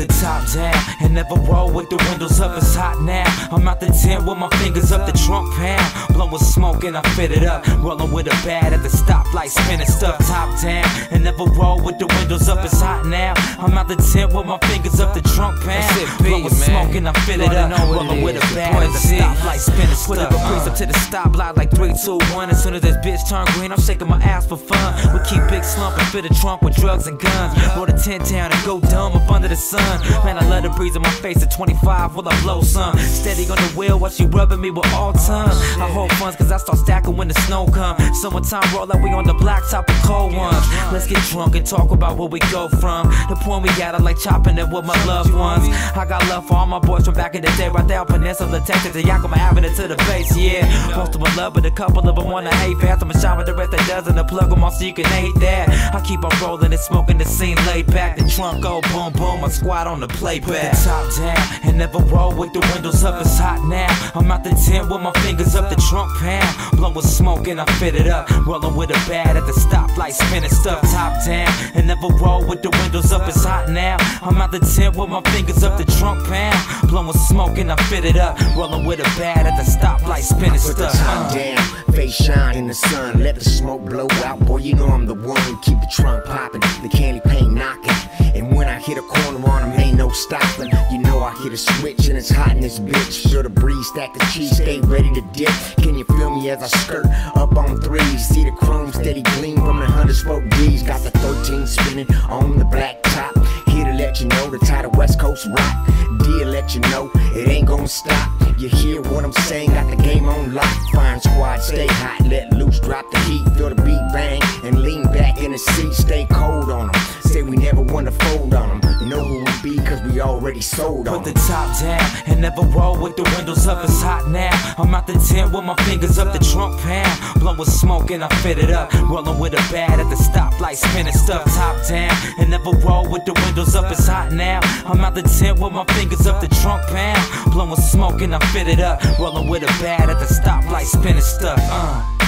the top down and never roll with the windows up. It's hot now. I'm out the tent with my fingers up the trunk pound. Blowing smoke and I fit it up. Rolling with a bad at the stoplight, spinning stuff top down and never roll with the windows up. It's hot now. I'm out the tent with my fingers up the trunk pound. Blowing smoke and I fit it up. Rolling with a bad at the stoplight, spinning stuff. Put up a breeze up to the stoplight like 3, 2, 1. As soon as this bitch turn green, I'm shaking my ass for fun. We keep big slumping, fill the trunk with drugs and guns. Roll the tent down and go dumb up under the sun. Man, I love the breeze in my face at 25 while I blow some. Steady on the wheel while she rubbing me with all tongue. I hold funds cause I start stacking when the snow come. Summertime roll like we on the blacktop of cold ones. Let's get drunk and talk about where we go from. The point we got, I like chopping it with my loved ones. I got love for all my boys from back in the day. Right there, Peninsula, Texas, to Yakima Avenue to the base, yeah. Most of them love but a couple of them wanna hate fast. I'ma shine with the rest that doesn't. And plug them off so you can hate that. I keep on rolling and smoking the scene laid back. The trunk go boom boom, my squad on the playback. Put the top down and never roll with the windows up. It's hot now. I'm out the tent with my fingers up the trunk pound. Blowing smoke and I fit it up. Rolling with a bad at the stoplight, spinning stuff top down and never roll with the windows up. It's hot now. I'm out the tent with my fingers up the trunk pound. Blowing smoke and I fit it up. Rolling with a bad at the stoplight, spinning stuff. Put the top down, face shine in the sun. Let the smoke blow out, boy. You know I'm the one who keep the trunk popping, the candy paint knocking. And when I hit a corner on them, ain't no stopping. You know I hit a switch and it's hot in this bitch. Feel the breeze, stack the cheese, stay ready to dip. Can you feel me as I skirt up on 3s? See the chrome steady gleam from the 100 spoke D's. Got the 13 spinning on the black top. Here to let you know the title West Coast rock. Dear, let you know it ain't gonna stop. You hear what I'm saying? Got the game on lock. Fine squad, stay hot, let loose, drop the heat, feel the beat bang, and lean back in the seat, stay cold on them. Say we never want to fold on them. Know who we be cause we already sold on them. Put the top down and never roll with the windows up. It's hot now. I'm out the tent with my fingers up the trunk pound. Blowing smoke and I fit it up. Rolling with a bad at the stoplight, spinning stuff top down and never roll with the windows up. It's hot now. I'm out the tent with my fingers up the trunk pound. Blowing smoke and I fit it up. Rolling with a bad at the stoplight, spinning stuff.